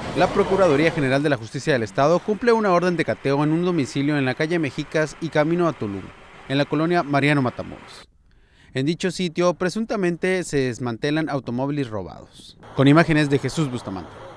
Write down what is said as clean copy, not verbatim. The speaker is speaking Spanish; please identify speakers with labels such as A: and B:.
A: La Procuraduría General de la Justicia del Estado cumple una orden de cateo en un domicilio en la calle Mexicas y camino a Tulum, en la colonia Mariano Matamoros. En dicho sitio, presuntamente se desmantelan automóviles robados. Con imágenes de Jesús Bustamante.